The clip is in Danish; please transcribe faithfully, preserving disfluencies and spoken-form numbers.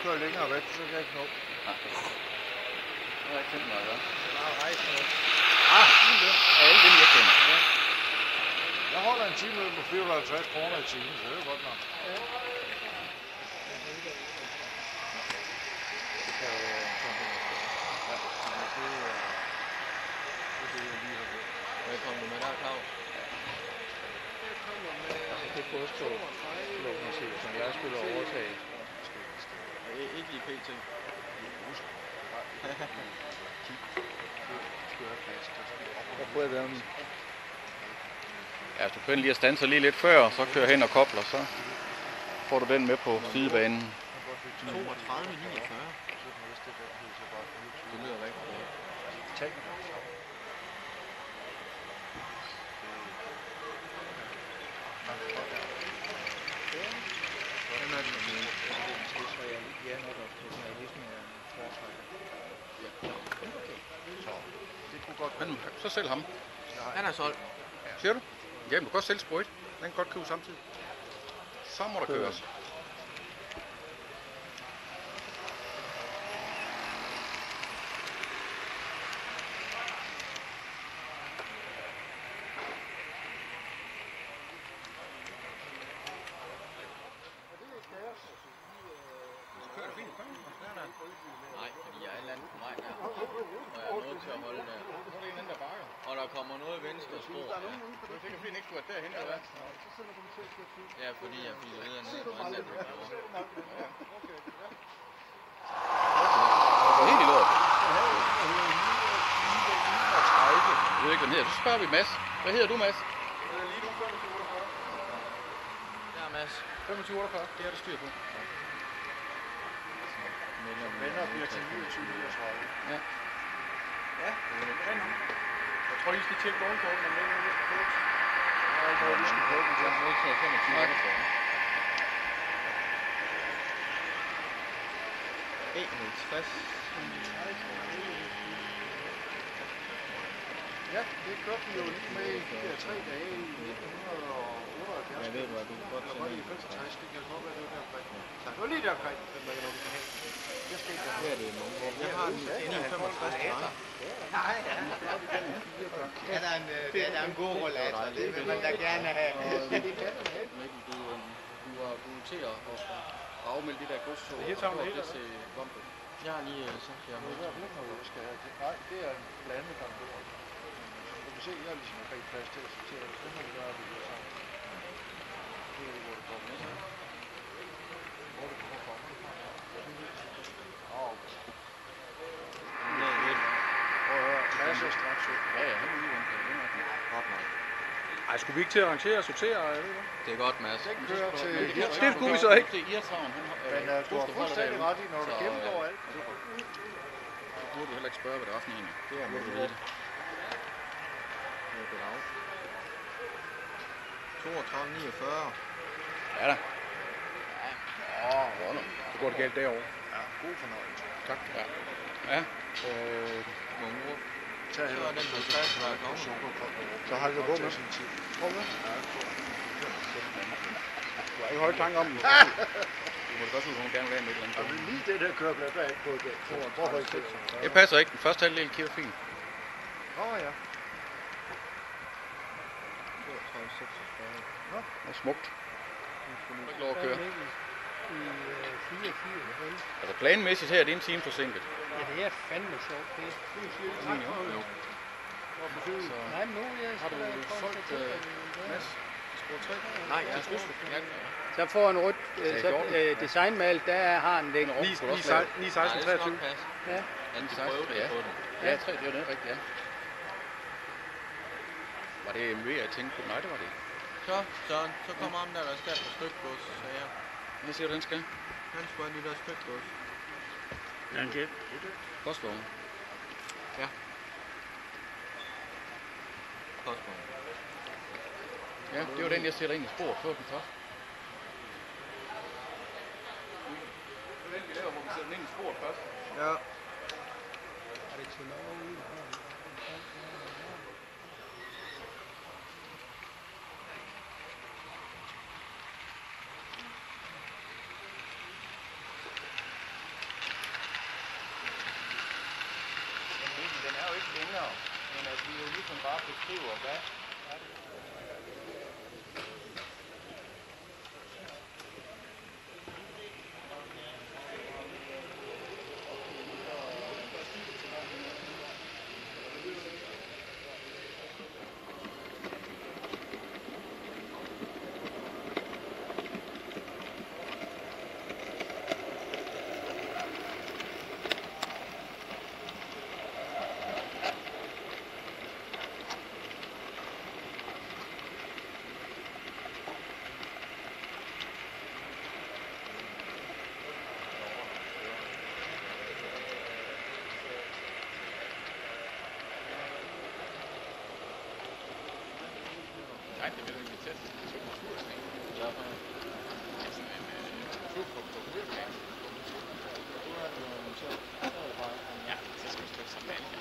kører længere væk, så kan jeg ikke nå. Ja. Nu har jeg ikke tænkt mig at gøre. Der er rejse noget. Ah, fint det. Ja, alle dem jeg kender. Ja. Jeg holder en time på fire hundrede og halvtreds kroner i timen, så det er godt nok. Ja. Hvad kommer du med der, Claus? Jeg kommer med det godstog, som jeg skulle overtage. Ikke i P T. Hvor prøver jeg det om? Ja, hvis du kører lige at standse lige lidt før, så kører hen og kobler, så får du den med på sidebanen. toogtredive niogfyrre. Det lyder rigtig godt. Men så sælg ham. Han er solgt. Siger du? Jamen, du kan godt sælge sprøjt. Den kan godt købe samtidig. Så må der køres. Nej, fordi jeg er et eller andet på vej der. Og jeg er nødt til at holde der. Så er det en anden, der bakker. Og der kommer noget venstre spor. Det er sikkert fordi, den ikke skulle være derhen, eller hvad? Ja, fordi jeg fik videre ned på anden af det. Det er helt i lort. Jeg ved ikke, hvad den hedder. Så spørger vi Mads. Hvad hedder du, Mads? Ja, Mads. femogtyve otteogfyrre. Det er der styr på. Venner bliver til niogtyve niogtredive. Ja. Ja, jeg tror, I skal tjekke vognkorten, om det er noget, vi skal prøve. Der er ikke noget, vi skal prøve. Vi skal prøve til femogtyve otteogfyrre. enoghalvtreds. Ja, det kørte vi jo lige med i de der tre dage i nitten otteoghalvfjerds. Jeg ved, hvad du kan godt tænke. Det var lige i femogtres, det kan godt være, det var deromkring. Det var lige deromkring, den der kan have. Det skal ikke Her er det nogle år. Jeg har en ni femogtres tredive. Nej, ja. Det er da en, det er da en god rollator, det vil man da gerne have. Mikkel, du, du var til at afmelde det der godstog. Det er helt sammen det hele. Jeg har lige sagt, jeg har Nej, det er en blandet kontor. Du kan se, jeg har ligesom ikke rigtig plads til at sortere det. Det må vi gøre, at vi gør sammen. Det er hvor det kommer. Hvor det kommer fra. Åh, okay. Prøv at høre, Lasse er straks ud. Ja, ja, han er lige godt nok. Ej, skulle vi ikke til at arrangere og sortere? Jeg ved ikke. Det er godt, Mads. Den kører til Det, det skulle vi så ikke. Det er Irthavn. Men uh, du har fuldstændig ret i, når du gennemgår alt. Så burde du heller ikke spørge, hvad det er offentlige egentlig. Det er Må du vide det. toogtredive niogfyrre. Ja da. Åh, Godt nok. Så går det galt derovre. ja, god fornøjelse. Tak. Ja. Ja. Øh, Nogle ord. Tag heller den på plads, der er kommet. så har vi på med. sin tid. Prøv med. Du har ikke højt tanke om den. Du må da godt ud, hun gerne vil have med et eller Og andet. lige det der køreplads, der er ikke på det. Hvorfor ikke det? Det passer ikke. Den første halvdel kører fint. Åh ja. toogtredive seksogfyrre. Det er smukt. Du ikke lov at køre. I fireogfirs, vel? Altså planmæssigt her er det en time forsinket. Ja, det er fandme sjovt, det. Jo. Så Nej, men nu jeg har du skal solgt øh, Mads i spor tre? Nej, jeg tror Ja. Så får en rødt øh, så, øh, designmal, der har han det. ni seksten treogtyve. Ja. Han skal prøve det på den. Ja, tre, det var det rigtigt, ja. Var det M V, jeg tænkte på? Nej, det var det ikke. Så, Søren, så kommer ham der, der skal på stykgods, sagde jeg. Hvad siger du, den skal? Han skulle have de der stykgods. Okay. Postvogn. Ja. Postvogn. Ja, det var den, jeg sætter ind i spor før den først. Det er den, vi laver, hvor vi sætter den ind i spor først. Ja. Er det til lov? længere, men at vi jo ligesom bare beskriver, hvad er det? Nej, det vil ikke tæt. Det er kultursning. Ja. Det er sådan en kultur på kulturplan. Ja, så skal vi stå sammen.